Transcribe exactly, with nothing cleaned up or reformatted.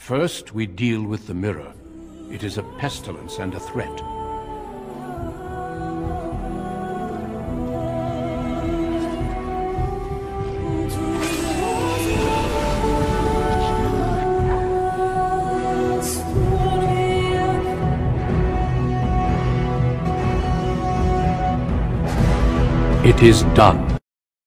First, we deal with the mirror. It is a pestilence and a threat. It is done.